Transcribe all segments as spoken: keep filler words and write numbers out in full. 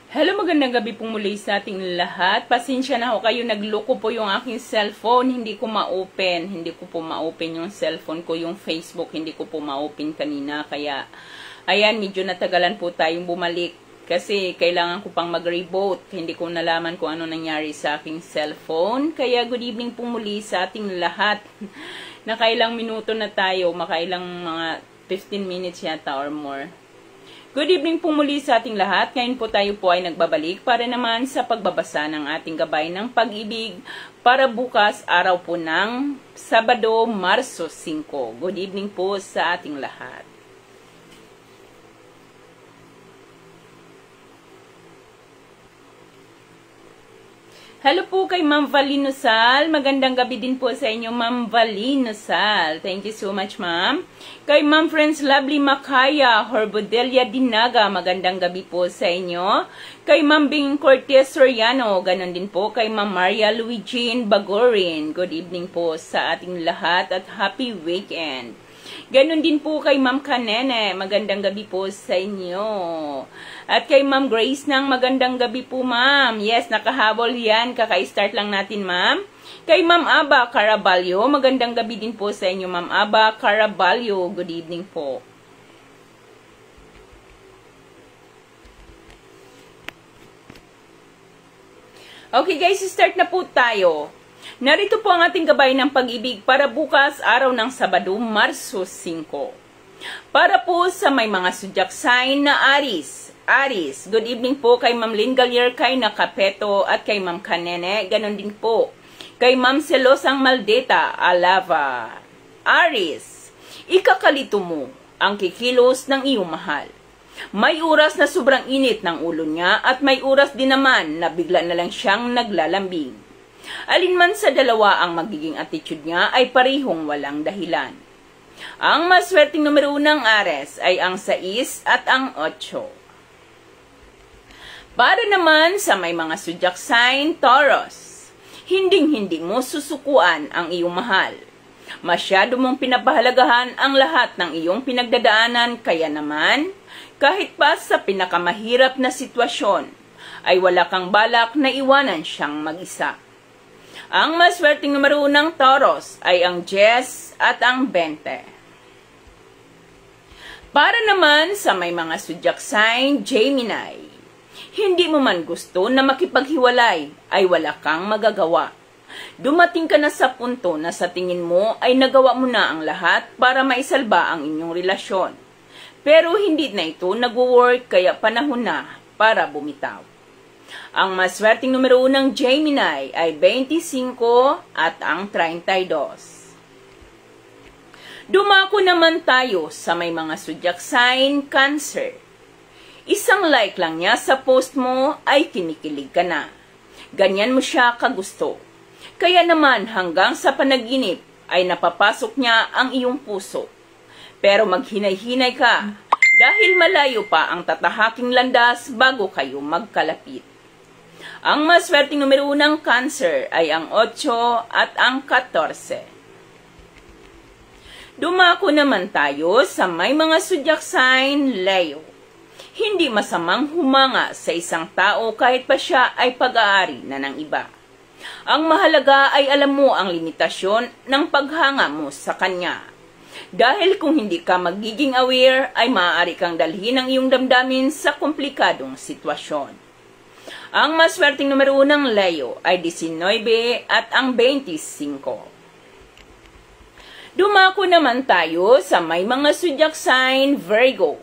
Hello, magandang gabi pong muli sa ating lahat. Pasensya na ho kayo, nagloko po yung aking cellphone. Hindi ko ma-open. Hindi ko po ma-open yung cellphone ko, yung Facebook. Hindi ko po ma-open kanina. Kaya, ayan, medyo natagalan po tayong bumalik. Kasi kailangan ko pang mag-reboot. Hindi ko nalaman kung ano nangyari sa aking cellphone. Kaya good evening po muli sa ating lahat. Nakailang minuto na tayo. Makailang mga fifteen minutes yata or more. Good evening po muli sa ating lahat. Ngayon po tayo po ay nagbabalik para naman sa pagbabasa ng ating gabay ng pag-ibig para bukas araw po ng Sabado, Marso singko. Good evening po sa ating lahat. Hello po kay Ma'am Valinosal. Magandang gabi din po sa inyo, Ma'am Valinosal. Thank you so much, Ma'am. Kay Ma'am Friends Lovely Makaya, Horbodelia Dinaga, magandang gabi po sa inyo. Kay Ma'am Bing Cortez Soriano, ganon din po. Kay Ma'am Maria Luigine Bagorin, good evening po sa ating lahat at happy weekend. Ganon din po kay Ma'am Kanene, magandang gabi po sa inyo. At kay Ma'am Grace ng magandang gabi po, Ma'am. Yes, nakahabol yan. Kaka-start lang natin, Ma'am. Kay Ma'am Aba Caraballo, magandang gabi din po sa inyo, Ma'am Aba Caraballo. Good evening po. Okay guys, start na po tayo. Narito po ang ating gabay ng pag-ibig para bukas araw ng Sabado, Marso singko. Para po sa may mga zodiac sign na Aries. Aries, good evening po kay Ma'am Lynn Gallier, kay Nakapeto at kay Ma'am Kanene. Ganon din po kay Ma'am Celosang Maldeta, Alava. Aries, ikakalito mo ang kikilos ng iyong mahal. May oras na sobrang init ng ulo niya at may oras din naman na bigla na lang siyang naglalambing. Alinman sa dalawa ang magiging attitude niya ay parehong walang dahilan. Ang maswerteng numero ng Aries ay ang sais at ang otso. Para naman sa may mga zodiac sign, Taurus, hinding-hindi mo susukuan ang iyong mahal. Masyado mong pinapahalagahan ang lahat ng iyong pinagdadaanan, kaya naman, kahit pa sa pinakamahirap na sitwasyon, ay wala kang balak na iwanan siyang mag-isa. Ang maswerteng numero ng Taurus ay ang Jess at ang twenty. Para naman sa may mga zodiac sign, Gemini, hindi mo man gusto na makipaghiwalay ay wala kang magagawa. Dumating ka na sa punto na sa tingin mo ay nagawa mo na ang lahat para maisalba ang inyong relasyon. Pero hindi na ito nagwo-work, kaya panahon na para bumitaw. Ang maswerteng numero ng Gemini ay twenty-five at ang thirty-two. Dumako naman tayo sa may mga zodiac sign, Cancer. Isang like lang niya sa post mo ay kinikilig ka na. Ganyan mo siya kagusto. Kaya naman hanggang sa panaginip ay napapasok niya ang iyong puso. Pero maghinay-hinay ka dahil malayo pa ang tatahaking landas bago kayo magkalapit. Ang maswerteng numero ng Cancer ay ang eight at ang fourteen. Dumako naman tayo sa may mga zodiac sign, Leo. Hindi masamang humanga sa isang tao kahit pa siya ay pag-aari na ng iba. Ang mahalaga ay alam mo ang limitasyon ng paghanga mo sa kanya. Dahil kung hindi ka magiging aware, ay maaari kang dalhin ang iyong damdamin sa komplikadong sitwasyon. Ang maswerteng numero ng Leo ay nineteen at ang twenty-five. Dumako naman tayo sa may mga zodiac sign, Virgo.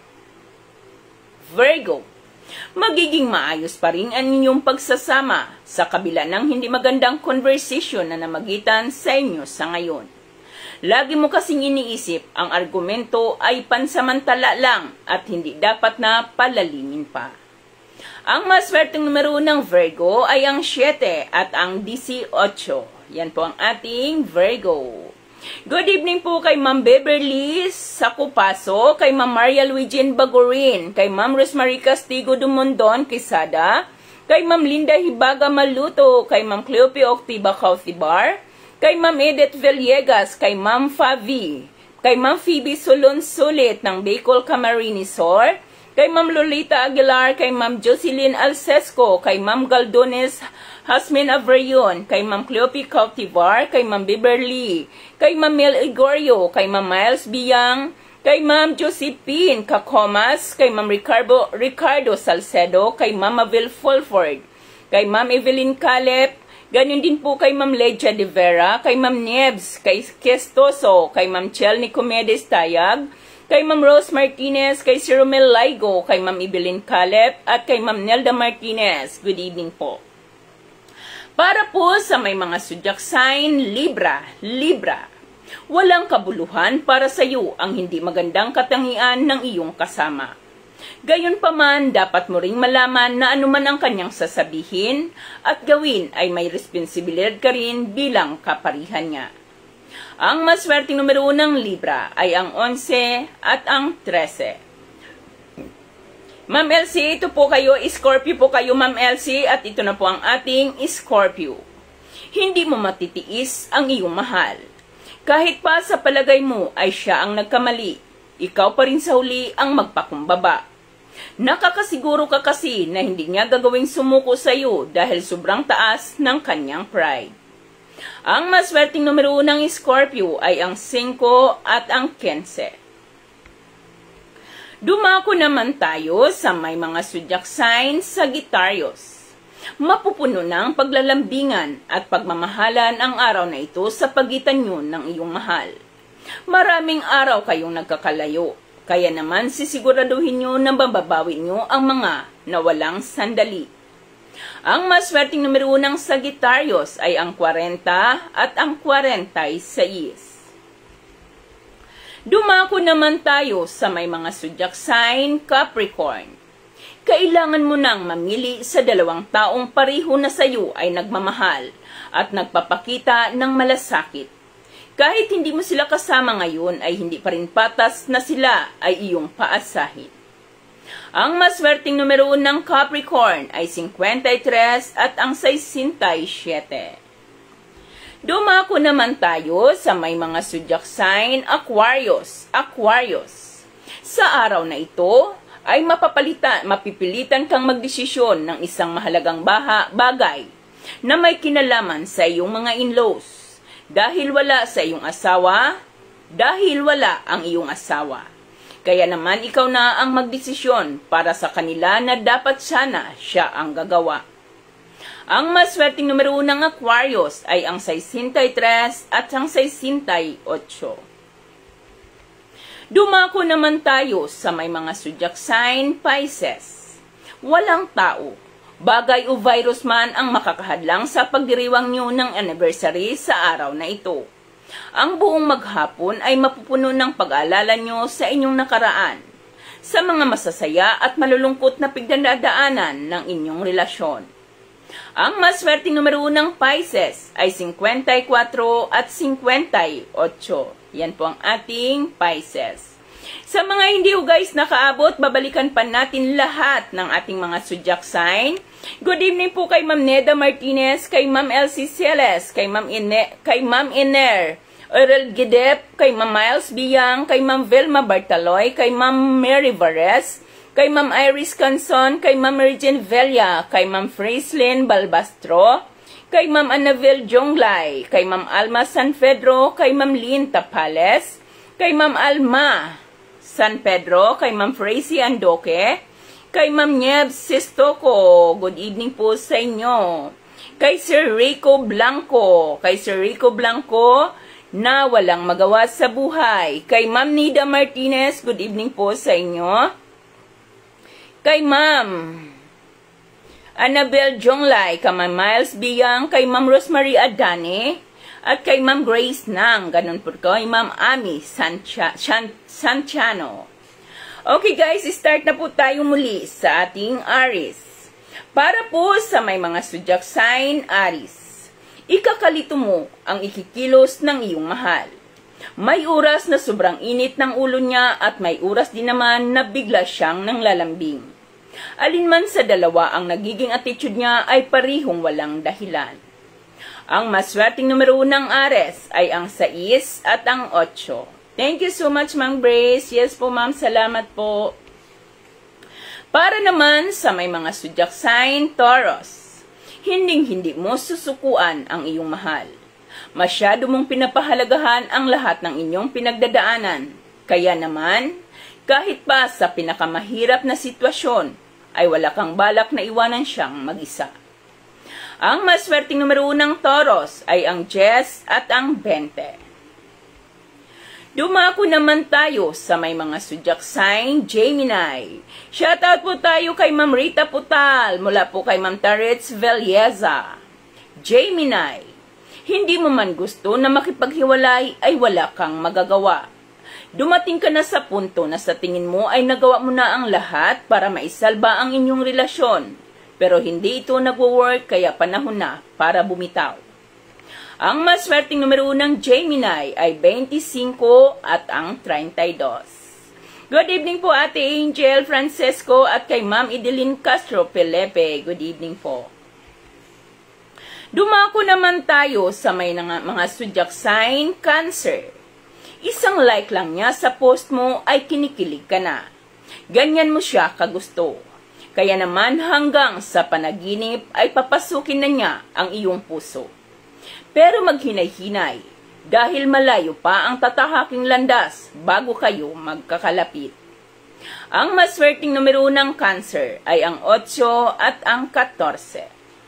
Virgo, magiging maayos pa rin ang inyong pagsasama sa kabila ng hindi magandang conversation na namagitan sa inyo sa ngayon. Lagi mo kasing iniisip ang argumento ay pansamantala lang at hindi dapat na palalimin pa. Ang maswerteng numero ng Virgo ay ang seven at ang eighteen. Yan po ang ating Virgo. Good evening po kay Ma'am Beverly Sacupaso, kay Ma'am Maria Luigine Bagorin, kay Ma'am Rosemary Castigo Dumondon Quesada, kay Ma'am Linda Hibaga Maluto, kay Ma'am Cleope Octiba Cautibar, kay Ma'am Edith Villegas, kay Ma'am Favi, kay Ma'am Phoebe Solon Sulit ng Bicol Camarines Sur, kay Ma'am Lolita Aguilar, kay Ma'am Jocelyn Alcesco, kay Ma'am Galdones Hasmin Averion, kay Ma'am Cleopi Cautivar, kay Ma'am Beverly, kay Ma'am Mel Igorio, kay Ma'am Miles Biyang, kay Ma'am Josephine Cacomas, kay Ma'am Ricardo, Ricardo Salcedo, kay Ma'am Avil Fulford, kay Ma'am Evelyn Calep, ganyan din po kay Ma'am Legia de Vera, kay Ma'am Nebs, kay Kestoso, kay Ma'am Chel Nicomedes Tayag, kay Ma'am Rose Martinez, kay Sir Romel Laigo, kay Ma'am Evelyn Calep, at kay Ma'am Nelda Martinez. Good evening po. Para po sa may mga zodiac sign, Libra, Libra. Walang kabuluhan para sa iyo ang hindi magandang katangian ng iyong kasama. Gayunpaman, dapat mo ring malaman na anuman ang kanyang sasabihin at gawin ay may responsibilidad ka rin bilang kaparihan niya. Ang maswerteng numero ng Libra ay ang eleven at ang thirteen. Ma'am Elsie, ito po kayo, Scorpio po kayo Ma'am Elsie, at ito na po ang ating Scorpio. Hindi mo matitiis ang iyong mahal. Kahit pa sa palagay mo ay siya ang nagkamali, ikaw pa rin sa huli ang magpakumbaba. Nakakasiguro ka kasi na hindi niya gagawing sumuko sa iyo dahil sobrang taas ng kanyang pride. Ang maswerteng numero ng Scorpio ay ang five at ang fifteen. Dumako naman tayo sa may mga zodiac signs Sagittarius. Mapupuno ng paglalambingan at pagmamahalan ang araw na ito sa pagitan nyo ng iyong mahal. Maraming araw kayong nagkakalayo, kaya naman sisiguraduhin nyo na mababawi nyo ang mga nawalang sandali. Ang maswerteng numero ng Sagittarius ay ang forty at ang forty-six. Dumako naman tayo sa may mga zodiac sign Capricorn. Kailangan mo nang mamili sa dalawang taong pareho na sa iyo ay nagmamahal at nagpapakita ng malasakit. Kahit hindi mo sila kasama ngayon ay hindi pa rin patas na sila ay iyong paasahin. Ang maswerteng numero ng Capricorn ay fifty-three at ang sixty-seven. Dumako naman tayo sa may mga zodiac sign Aquarius. Aquarius. Sa araw na ito ay mapapalitan, mapipilitan kang magdesisyon ng isang mahalagang baha, bagay na may kinalaman sa iyong mga in-laws. Dahil wala sa iyong asawa, dahil wala ang iyong asawa. Kaya naman ikaw na ang magdesisyon para sa kanila na dapat sana siya ang gagawa. Ang maswerteng numero ng Aquarius ay ang sixty-three at ang sixty-eight. Dumako naman tayo sa may mga zodiac sign Pisces. Walang tao, bagay o virus man ang makakahadlang sa pagdiriwang nyo ng anniversary sa araw na ito. Ang buong maghapon ay mapupuno ng pag-aalala nyo sa inyong nakaraan, sa mga masasaya at malulungkot na pagdadaanan ng inyong relasyon. Ang maswerteng numero ng Pisces ay fifty-four at fifty-eight. Yan po ang ating Pisces. Sa mga hindi ho guys nakaabot, babalikan pa natin lahat ng ating mga zodiac sign. Good evening po kay Ma'am Neda Martinez, kay Ma'am Elsie Celes, kay Ma'am Ine, kay Ma'am Iner, Earl Gidep, kay Ma'am Miles Biyang, kay Ma'am Velma Bartaloy, kay Ma'am Mary Vares, kay Ma'am Iris Canson, kay Ma'am Regine Vella, kay Ma'am Fraislin Balbastro, kay Ma'am Annabel Jonglay, kay Ma'am Alma San Pedro, kay Ma'am Lynn Tapales, kay Ma'am Alma San Pedro, kay Ma'am Frazy Andoque, kay Ma'am Niebs Sistoco, good evening po sa inyo, kay Sir Rico Blanco, kay Sir Rico Blanco, na walang magawa sa buhay, kay Ma'am Nida Martinez, good evening po sa inyo, kay Ma'am Annabel Jonglay, kay Ma'am Miles Biyang, kay Ma'am Rosemary Adane, at kay Ma'am Grace Nang, ganun po kay Ma'am Ami Sancha, San, Santiano. Okay guys, start na po tayo muli sa ating Aries. Para po sa may mga zodiac sign Aries, ikakalito mo ang ikikilos ng iyong mahal. May oras na sobrang init ng ulo niya at may oras din naman na bigla siyang nanglalambing. Alinman sa dalawa ang nagiging attitude niya ay parihong walang dahilan. Ang maswerteng numero ng Aries ay ang six at ang eight. Thank you so much, Mang Brace. Yes po, ma'am. Salamat po. Para naman sa may mga zodiac sign, Taurus, hinding-hindi mo susukuan ang iyong mahal. Masyado mong pinapahalagahan ang lahat ng inyong pinagdadaanan. Kaya naman, kahit pa sa pinakamahirap na sitwasyon, ay wala kang balak na iwanan siyang mag-isa. Ang maswerteng numero ng Taurus ay ang Jess at ang twenty. Dumako naman tayo sa may mga zodiac sign, Gemini. Shoutout po tayo kay Ma'am Rita Putal, mula po kay Ma'am Taritz Velleza. Gemini, hindi mo man gusto na makipaghiwalay ay wala kang magagawa. Dumating ka na sa punto na sa tingin mo ay nagawa mo na ang lahat para maisalba ang inyong relasyon. Pero hindi ito nagwo-work kaya panahon na para bumitaw. Ang maswerteng numero ng Gemini ay twenty-five at ang thirty-two. Good evening po Ate Angel Francesco at kay Ma'am Idelin Castro Pelepe. Good evening po. Dumako naman tayo sa may mga, mga zodiac sign, Cancer. Isang like lang niya sa post mo ay kinikilig ka na. Ganyan mo siya kagusto. Kaya naman hanggang sa panaginip ay papasukin na niya ang iyong puso. Pero maghinay-hinay dahil malayo pa ang tatahaking landas bago kayo magkakalapit. Ang maswerteng numero ng Cancer ay ang eight at ang fourteen.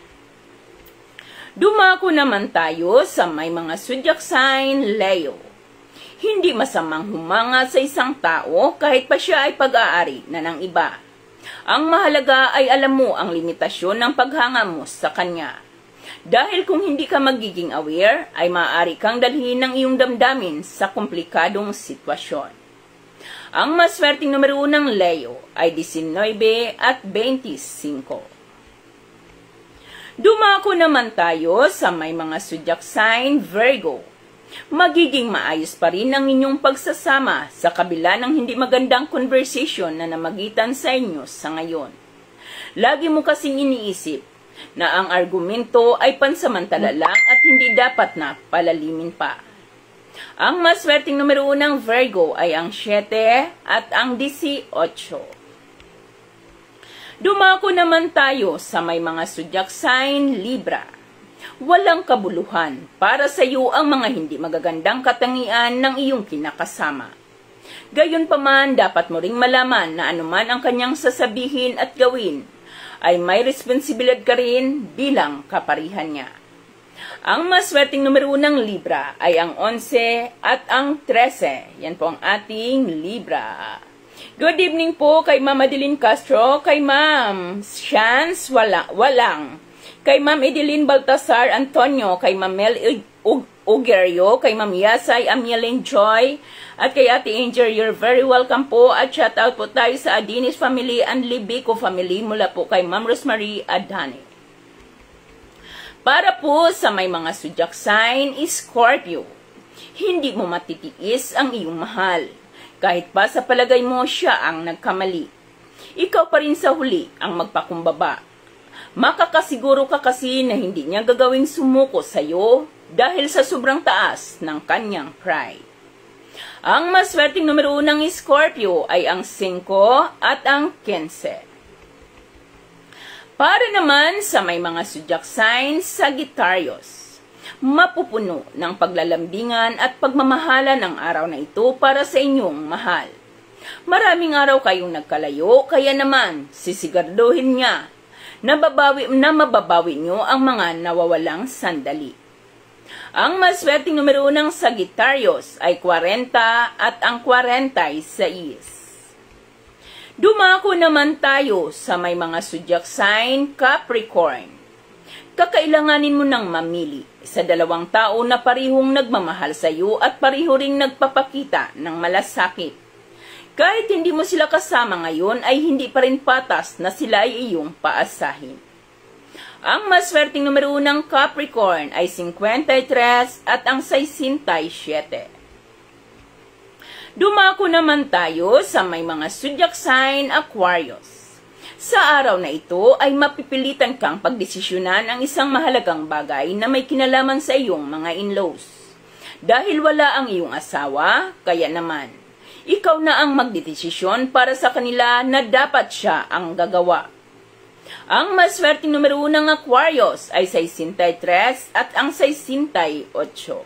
Dumako naman tayo sa may mga zodiac sign, Leo. Hindi masamang humanga sa isang tao kahit pa siya ay pag-aari na ng iba. Ang mahalaga ay alam mo ang limitasyon ng paghanga mo sa kanya. Dahil kung hindi ka magiging aware, ay maaari kang dalhin ng iyong damdamin sa komplikadong sitwasyon. Ang maswerteng numero ng Leo ay nineteen at twenty-five. Dumako naman tayo sa may mga zodiac sign, Virgo. Magiging maayos pa rin ang inyong pagsasama sa kabila ng hindi magandang conversation na namagitan sa inyo sa ngayon. Lagi mo kasing iniisip na ang argumento ay pansamantala lang at hindi dapat na palalimin pa. Ang maswerteng numero ng Virgo ay ang seven at ang eighteen. Dumako naman tayo sa may mga zodiac sign, Libra. Walang kabuluhan para sa iyo ang mga hindi magagandang katangian ng iyong kinakasama. Gayunpaman, dapat mo ring malaman na anuman ang kanyang sasabihin at gawin, ay may responsibilidad ka rin bilang kaparihan niya. Ang maswerteng numero ng Libra ay ang eleven at ang thirteen. Yan po ang ating Libra. Good evening po kay Ma'am Adeline Castro, kay Ma'am Chance Wala, Walang, kay Ma'am Edeline Baltasar Antonio, kay Ma'am Mel Ugerio, kay Ma'am Yasay Amielin Joy, at kay Ate Angel. You're very welcome po at shout out po tayo sa Adinis family and Libico family mula po kay Ma'am Rosemary Adane. Para po sa may mga zodiac sign, Scorpio, hindi mo matitiis ang iyong mahal. Kahit pa sa palagay mo siya ang nagkamali. Ikaw pa rin sa huli ang magpakumbaba. Makakasiguro ka kasi na hindi niya gagawing sumuko sa iyo dahil sa sobrang taas ng kanyang pride. Ang maswerteng numero ng Scorpio ay ang five at ang fifteen. Para naman sa may mga zodiac signs, Sagittarius, mapupuno ng paglalambingan at pagmamahalan ang araw na ito para sa inyong mahal. Maraming araw kayong nagkalayo, kaya naman sisigarduhin niya na, babawi, na mababawi nyo ang mga nawawalang sandali. Ang maswerteng numero ng Sagittarius ay forty at ang forty-six. Dumako naman tayo sa may mga zodiac sign, Capricorn. Kakailanganin mo nang mamili sa dalawang tao na parihong nagmamahal sa iyo at pariho ring nagpapakita ng malasakit. Kahit hindi mo sila kasama ngayon ay hindi pa rin patas na sila ay iyong paasahin. Ang maswerteng numero ng Capricorn ay fifty-three at ang sixty-seven. Dumako naman tayo sa may mga zodiac sign, Aquarius. Sa araw na ito ay mapipilitan kang pagdesisyonan ang isang mahalagang bagay na may kinalaman sa iyong mga in-laws. Dahil wala ang iyong asawa, kaya naman, Ikaw na ang magdedesisyon para sa kanila na dapat siya ang gagawa. Ang maswerteng numero ng Aquarius ay sesenta y tres at ang sesenta y ocho.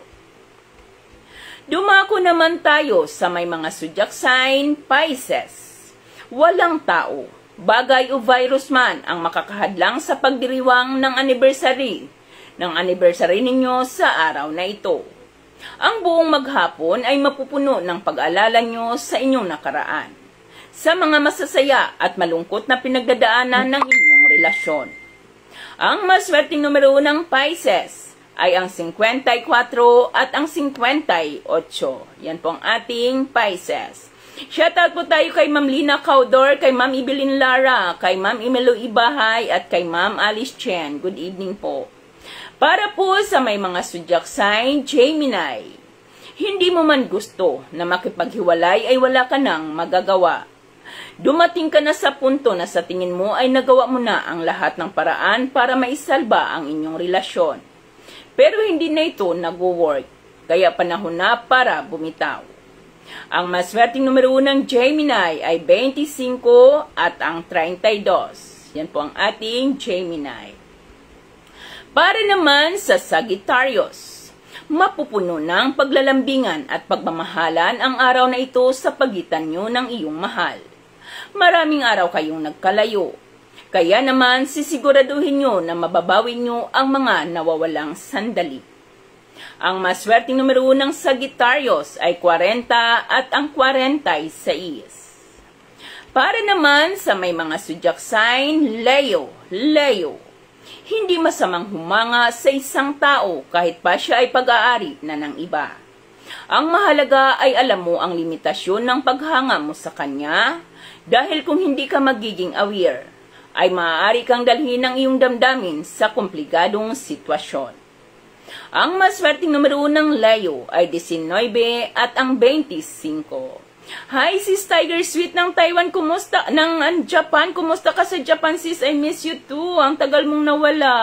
Dumako naman tayo sa may mga zodiac sign, Pisces. Walang tao, bagay o virus man ang makakahadlang sa pagdiriwang ng anniversary ng anniversary ninyo sa araw na ito. Ang buong maghapon ay mapupuno ng pag-alala nyo sa inyong nakaraan, sa mga masasaya at malungkot na pinagdadaanan ng inyong relasyon. Ang maswerteng numero ng Pisces ay ang fifty-four at ang fifty-eight. Yan po ang ating Pisces. Shoutout po tayo kay Ma'am Lina Caudor, kay Ma'am Evelyn Lara, kay Ma'am Imelo Ibahay, at kay Ma'am Alice Chen. Good evening po. Para po sa may mga zodiac sign, Gemini. Hindi mo man gusto na makipaghiwalay ay wala ka nang magagawa. Dumating ka na sa punto na sa tingin mo ay nagawa mo na ang lahat ng paraan para maisalba ang inyong relasyon. Pero hindi na ito nag-work, kaya panahon na para bumitaw. Ang maswerteng numero ng Gemini ay twenty-five at ang thirty-two. Yan po ang ating Gemini. Para naman sa Sagittarius, mapupuno ng paglalambingan at pagmamahalan ang araw na ito sa pagitan nyo ng iyong mahal. Maraming araw kayong nagkalayo. Kaya naman sisiguraduhin nyo na mababawi nyo ang mga nawawalang sandali. Ang maswerteng numero ng Sagittarius ay forty at ang forty-six. Para naman sa may mga zodiac sign, Leo, Leo. Hindi masamang humanga sa isang tao kahit pa siya ay pag-aari na ng iba. Ang mahalaga ay alam mo ang limitasyon ng paghanga mo sa kanya, dahil kung hindi ka magiging aware, ay maaari kang dalhin ang iyong damdamin sa komplikadong sitwasyon. Ang maswerteng numero ng Leo ay nineteen at ang twenty-five. Hi sis Tiger Sweet ng Taiwan, kumusta? Ng Japan, kumusta ka sa Japan sis? I miss you too. Ang tagal mong nawala.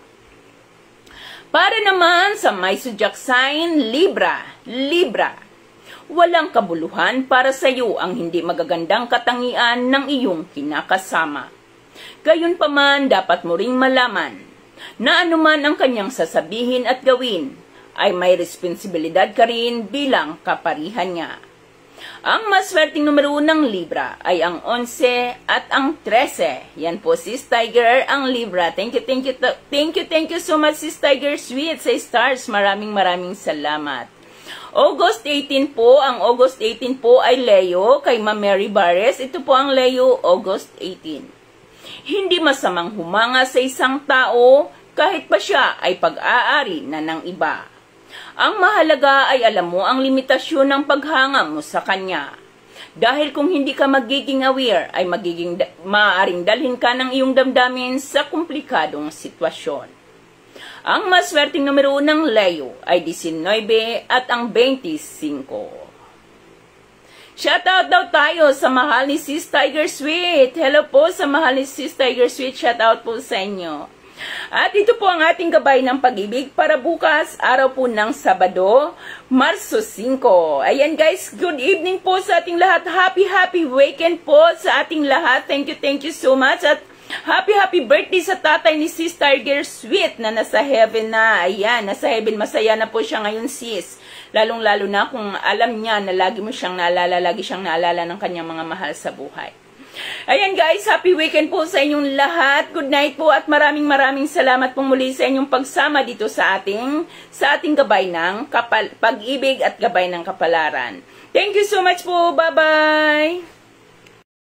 Para naman sa may zodiac sign, Libra, Libra. Walang kabuluhan para sa iyo ang hindi magagandang katangian ng iyong kinakasama. Gayunpaman, dapat mo ring malaman na anuman ang kanyang sasabihin at gawin, ay may responsibilidad ka rin bilang kaparihan niya. Ang maswerteng numero ng Libra ay ang eleven at ang thirteen. Yan po sis Tiger, ang Libra. Thank you, thank you, thank you, thank you so much sis Tiger Sweet sa stars. Maraming maraming salamat. August eighteen po, ang August eighteen po ay Leo, kay Ma'am Mary Barres. Ito po ang Leo, August eighteen. Hindi masamang humanga sa isang tao kahit pa siya ay pag-aari na ng iba. Ang mahalaga ay alam mo ang limitasyon ng paghanga mo sa kanya. Dahil kung hindi ka magiging aware, ay magiging maaaring dalhin ka ng iyong damdamin sa komplikadong sitwasyon. Ang maswerteng numero ng Leo ay nineteen at ang twenty-five. Shoutout daw tayo sa mahal ni sis Tiger Sweet. Hello po sa mahal ni sis Tiger Sweet. Shoutout po sa inyo. At ito po ang ating gabay ng pag-ibig para bukas, araw po ng Sabado, Marso five. Ayan guys, good evening po sa ating lahat. Happy, happy weekend po sa ating lahat. Thank you, thank you so much. At happy, happy birthday sa tatay ni sis Tiger Sweet na nasa heaven na. Ayan, nasa heaven. Masaya na po siya ngayon sis. Lalong-lalo na kung alam niya na lagi mo siyang naalala, lagi siyang naalala ng kanyang mga mahal sa buhay. Ayan guys, happy weekend po sa inyong lahat. Good night po at maraming maraming salamat po muli sa inyong pagsama dito sa ating sa ating gabay ng kapal, pag-ibig at gabay ng kapalaran. Thank you so much po. Bye-bye.